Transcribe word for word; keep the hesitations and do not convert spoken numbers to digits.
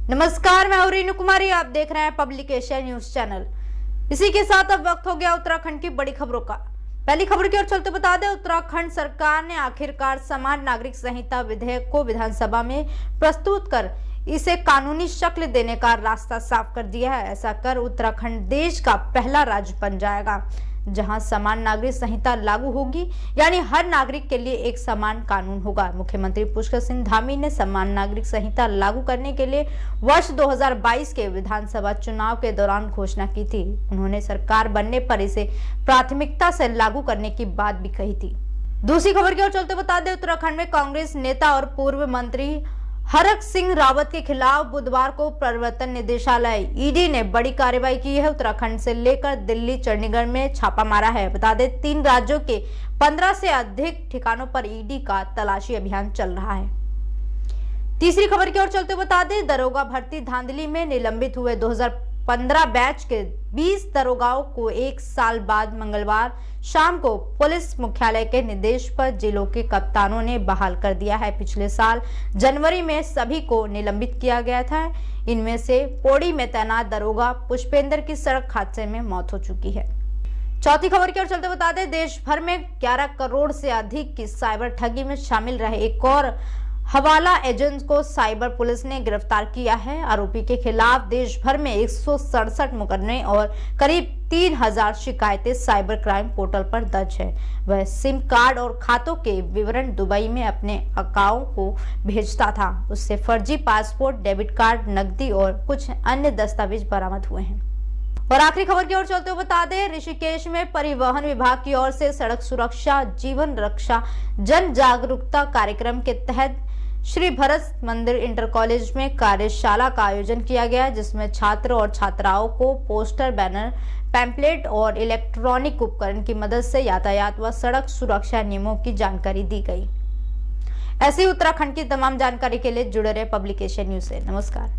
नमस्कार, मैं हूं रीनू कुमारी। आप देख रहे हैं पब्लिक एशिया न्यूज चैनल। इसी के साथ अब वक्त हो गया उत्तराखंड की बड़ी खबरों का। पहली खबर की ओर चलते बता दें, उत्तराखंड सरकार ने आखिरकार समान नागरिक संहिता विधेयक को विधानसभा में प्रस्तुत कर इसे कानूनी शक्ल देने का रास्ता साफ कर दिया है। ऐसा कर उत्तराखंड देश का पहला राज्य बन जाएगा जहां समान नागरिक संहिता लागू होगी, यानी हर नागरिक के लिए एक समान कानून होगा। मुख्यमंत्री पुष्कर सिंह धामी ने समान नागरिक संहिता लागू करने के लिए वर्ष दो हज़ार बाईस के विधानसभा चुनाव के दौरान घोषणा की थी। उन्होंने सरकार बनने पर इसे प्राथमिकता से लागू करने की बात भी कही थी। दूसरी खबर की ओर चलते बता दें, उत्तराखंड में कांग्रेस नेता और पूर्व मंत्री हरक सिंह रावत के खिलाफ बुधवार को प्रवर्तन निदेशालय ईडी ने बड़ी कार्रवाई की है। उत्तराखंड से लेकर दिल्ली, चंडीगढ़ में छापा मारा है। बता दें, तीन राज्यों के पंद्रह से अधिक ठिकानों पर ईडी का तलाशी अभियान चल रहा है। तीसरी खबर की ओर चलते बता दें, दरोगा भर्ती धांधली में निलंबित हुए दो हज़ार पंद्रह बैच के बीस दरोगाओं को एक साल बाद मंगलवार शाम को पुलिस मुख्यालय के निर्देश पर जिलों के कप्तानों ने बहाल कर दिया है। पिछले साल जनवरी में सभी को निलंबित किया गया था। इनमें से पौड़ी में तैनात दरोगा पुष्पेंद्र की सड़क हादसे में मौत हो चुकी है। चौथी खबर की ओर चलते बता दें, देश भर में ग्यारह करोड़ से अधिक की साइबर ठगी में शामिल रहे एक और हवाला एजेंट को साइबर पुलिस ने गिरफ्तार किया है। आरोपी के खिलाफ देश भर में एक सौ सड़सठ मुकदमे और करीब तीन हजार शिकायतें साइबर क्राइम पोर्टल पर दर्ज है। वह सिम कार्ड और खातों के विवरण दुबई में अपने अकाउंट को भेजता था। उससे फर्जी पासपोर्ट, डेबिट कार्ड, नकदी और कुछ अन्य दस्तावेज बरामद हुए हैं। और आखिरी खबर की ओर चलते हुए बता दें, ऋषिकेश में परिवहन विभाग की ओर से सड़क सुरक्षा जीवन रक्षा जन जागरूकता कार्यक्रम के तहत श्री भरत मंदिर इंटर कॉलेज में कार्यशाला का आयोजन किया गया, जिसमें छात्र और छात्राओं को पोस्टर, बैनर, पैम्पलेट और इलेक्ट्रॉनिक उपकरण की मदद से यातायात व सड़क सुरक्षा नियमों की जानकारी दी गई। ऐसी उत्तराखंड की तमाम जानकारी के लिए जुड़े रहे पब्लिक एशिया न्यूज से। नमस्कार।